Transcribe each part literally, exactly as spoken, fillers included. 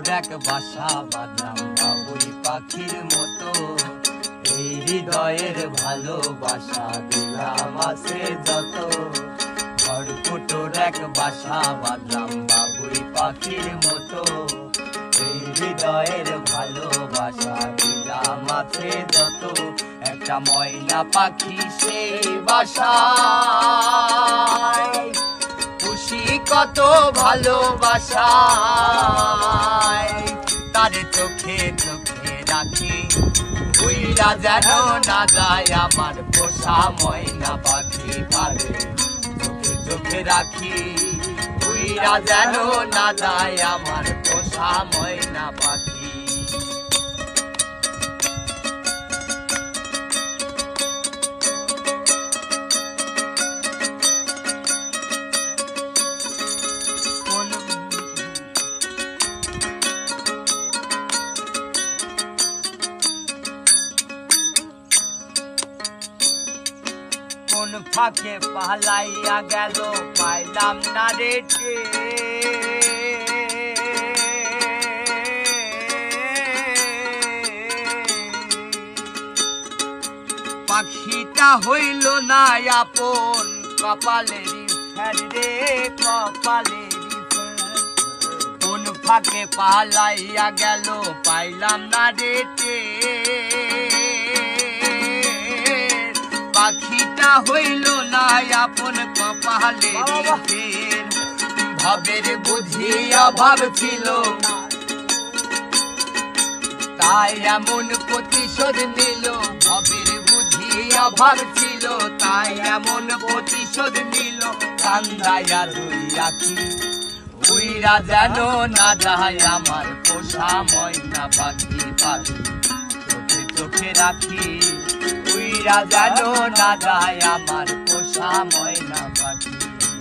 এক বাসা বাঁধলাম বাবুই পাখির মতো, এই হৃদয়ের ভালোবাসা দিলাম আছে যত। খড়কুটোর এক বাসা বাঁধলাম বাবুই পাখির মতো, এই হৃদয়ের ভালোবাসা দিলাম আছে যত। একটা ময়না পাখি সেই বাসায় খুশি কত ভালোবাসায়, তারে চোখে চোখে রাখি উইরা যেন না যায় আমার পোষা ময়না পাখি পারে। চোখে চোখে রাখি উইরা যেন না যায় আমার পোষা ময়না পাখি। কোন ফাঁকে পালাইয়া গেল পাইলাম না রে পাখিটা হইল না আপন কপালেরই ফের রে কপালেরই ফের। কোন ফাঁকে পালাইয়া গেল পাইলাম না রে পাখিটা হইল না আপন কপালের ফের। ভবের বুঝি অভাব ছিল তাই এমন প্রতিশোধ নিল, ভবের বুঝি অভাব ছিল তাই এমন প্রতিশোধ নিল। কান্দাইয়া দুই আখি উইরা যেন না যায় আমার পোষা ময়না পাখি পাখি। চোখে চোখে রাখি উইরা যেন না যায় আমার পোষা ময়না পাখি।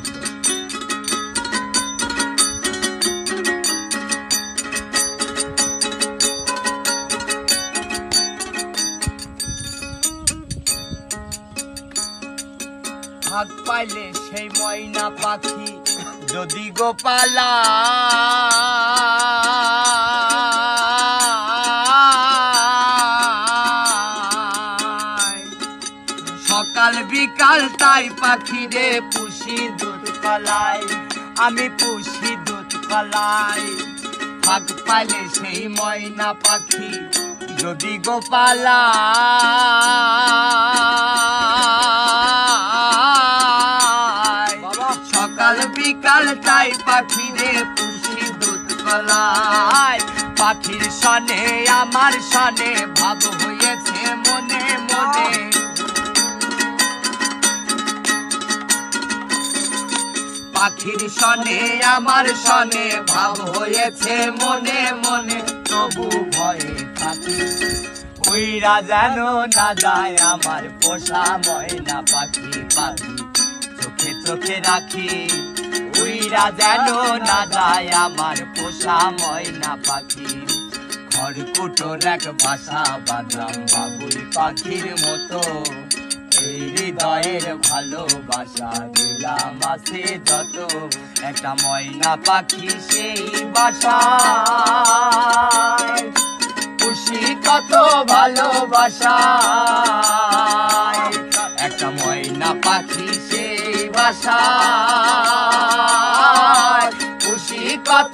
ভাগ পাইলে সেই ময়না পাখি যদি গোপালা সকাল বিকাল তাই পাখি রে পুষি দুধ কলাই, আমি পুষি দুধ কলাই। ভাগ পাইলে সেই ময়না পাখি যদি গোপালা সকাল বিকাল তাই পাখি রে পুষি দুধ কলাই। পাখির সনে আমার সনে ভাব হয়েছে মনে মনে, পাখির সনে আমার সনে ভাব হয়েছে মনে মনে। তবু ভয়ে থাকি উইরা যেন না যায় আমার পোষা ময়না পাখি পাখি। চোখে চোখে রাখি উইরা যেন না যায় আমার পোষা ময়না পাখি। খড়কুটোর এক বাসা বাঁধলাম বাবুই পাখির মতো, এই হৃদয়ের ভালোবাসা দিলাম আছে যত। একটা ময়না পাখি সেই বাসায় খুশি কত ভালোবাসায়, একটা ময়না পাখি সেই বাসায় খুশি কত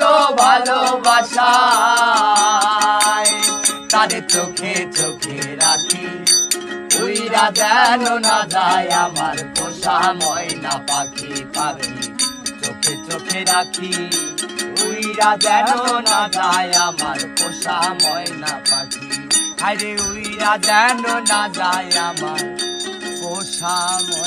ভালোবাসায়। তারে চোখে চোখে রাখি উইরা যেন না যায় আমার পোষা ময়না পাখি পাখি। চোখে চোখে রাখি উইরা যেন না যায় আমার পোষা ময়না পাখি। আরে উইরা যেন না যায় আমার পোষা।